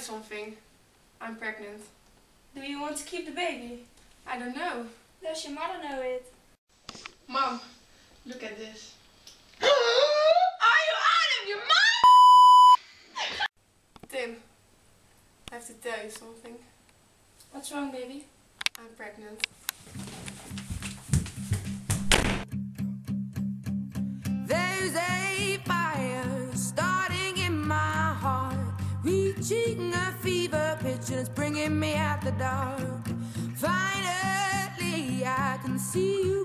something. I'm pregnant. Do you want to keep the baby? I don't know. Does your mother know it? Mom, look at this. Are you out of your mind? Tim, I have to tell you something. What's wrong, baby? I'm pregnant. There's a fire starting in my heart, reaching a fever pitch and it's bringing me out the dark. Finally I can see you